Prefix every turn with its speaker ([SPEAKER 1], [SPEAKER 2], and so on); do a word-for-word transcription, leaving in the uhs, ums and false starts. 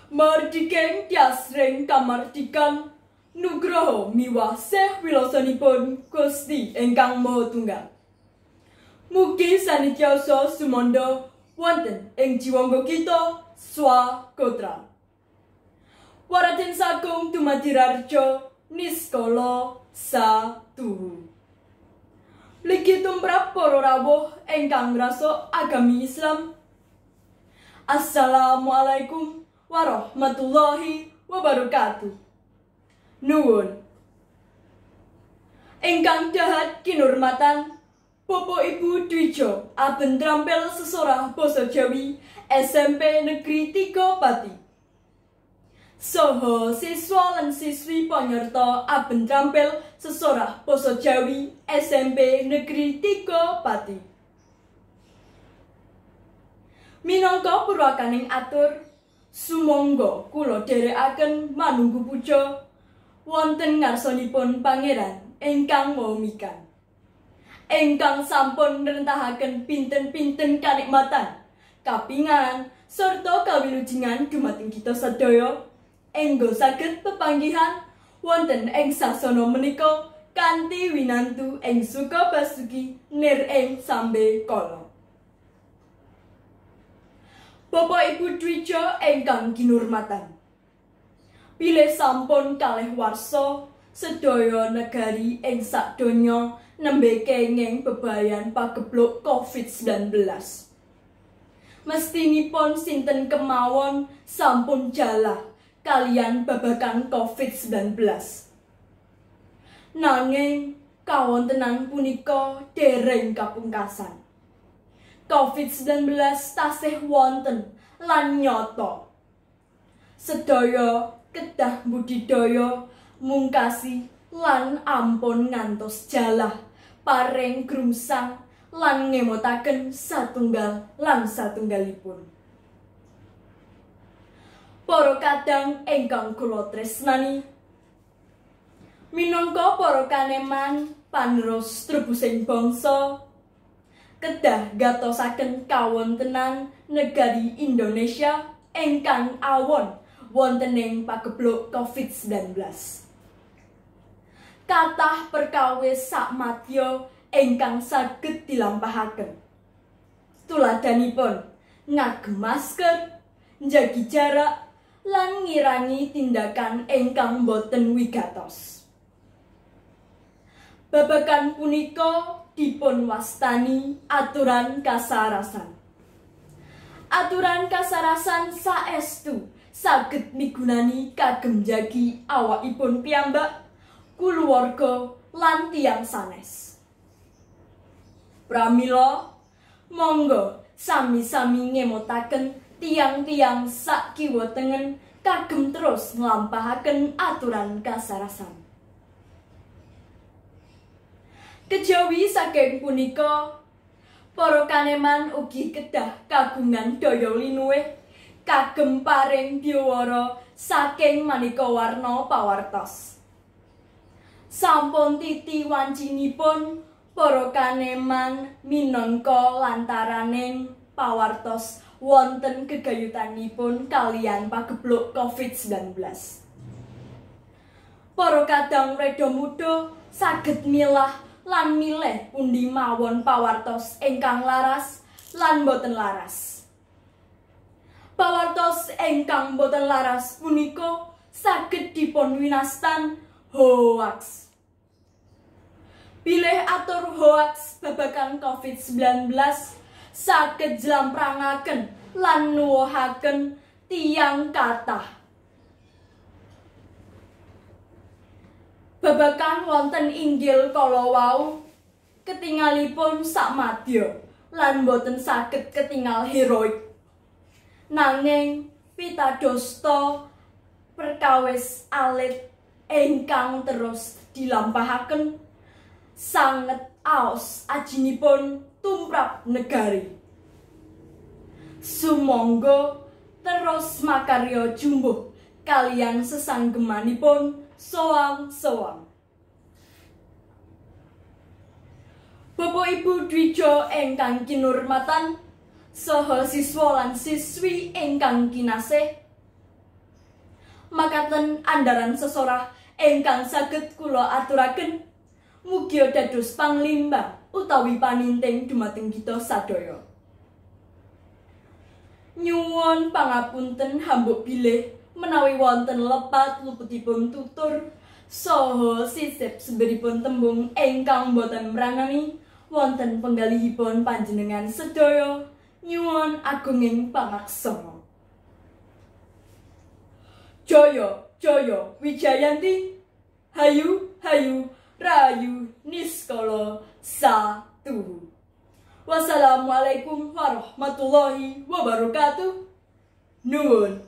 [SPEAKER 1] Mardikeng tiasring kamardikan nugroho miwah seh wilosanipun Gusti ingkang Maha Tunggal. Mugi sanityoso sumanda wonten ing jiwangga kita swakotra. Waraden sagung dumadi rarja niskala satuhu. Ligi tumrap para rawuh ingkang ngrasa agami Islam. Assalamuallaikum warahmatullahi wabarakatuh. Nuwun. Ingkang dahat kinurmatan Bapak Ibu Dwijo aben trampil sesorah basa Jawi S M P Negeri tiga Pati. Soho siswa lan siswi panyerta aben trampil sesorah basa Jawi S M P Negeri tiga Pati. Minangka purwakaning atur, sumangga kula dherekaken manunggu puja wonten ngarsanipun Pangeran ingkang Maha ingkang sampun nrentahaken pinten-pinten kanikmatan, kapingan sarta kawilujingan dumateng kita sedaya enggo saged pepanggihan wonten ing sasana menika kanthi winantu ing suka basuki nir ing sambe kala. Bapak Ibu Dwijo ingkang kinurmatan, bilih sampun kalih warsa sedaya negari ing sadonya nembe kenging bebayan pagebluk COVID sembilan belas. Mestinipun sinten kemawon sampun jalah kalian babagan COVID sembilan belas. Nanging kawontenan punika dereng kapungkasan. COVID sembilan belas tasih wonten lan nyata. Sedaya kedah budidaya mungkasi lan ampun ngantos jalah paring grumsang lan ngemotaken satunggal lan satunggalipun. Para kadang ingkang kula tresnani, minangka para kaneman panerus trubusing bangsa kedah gatosaken kawontenan negari Indonesia ingkang awon wonten ing pagebluk COVID sembilan belas. Kathah perkawis sakmadya ingkang saged dilampahaken. Tuladhanipun ngagem masker, njagi jarak, lan ngirangi tindakan ingkang boten wigatos. Babagan punika dipun wastani aturan kasarasan. Aturan kasarasan saestu saged migunani kagem njagi awakipun piyambak, kulawarga lan tiyang sanes. Pramila monggo sami-sami ngemotaken tiang-tiang sak kiwa tengen kagem terus nglampahaken aturan kasarasan. Kejawi saking punika, para kaneman ugi kedah kagungan daya linuwih kagem paring biwara saking maneka warna pawartos. Sampun titi wancinipun para kaneman minangka lantaraning pawartos wonten gegayutanipun kalian pagebluk COVID sembilan belas. Para kadang reda muda saged milah lan milih pundi mawon pawartos ingkang laras lan boten laras. Pawartos ingkang boten laras punika saged dipun winastan hoax. Bilih atur hoax babagan COVID sembilan belas saged jlamprangaken lan nuwuhaken tiyang kathah. Babagan wonten inggil kala wau ketingalipun sakmadya lan boten saged ketingal heroik. Nanging pitadosta perkawis alit ingkang terus dilampahaken sanget aos ajinipun tumrap negari. Sumangga terus makarya jumbuh kalian sesanggemanipun soang-soang. Bapak Ibu Dwijo ingkang kinurmatan, saha siswa lan siswi ingkang kinasih, makaten andaran sesorah ingkang saged kula aturaken mugi dados panglimbang utawi paninting dumateng kita sadaya. Nyuwun pangapunten hambuk bilih menawi wonten lepat luputipun tutur saha sisip seberipun tembung ingkang boten mranani wonten penggalihipun panjenengan sedaya. Nyuwun agunging pangaksama. Jaya Jaya Wijayanti, hayu hayu rayu niskala satu. Wassalamualaikum warahmatullahi wabarakatuh. Nuwun.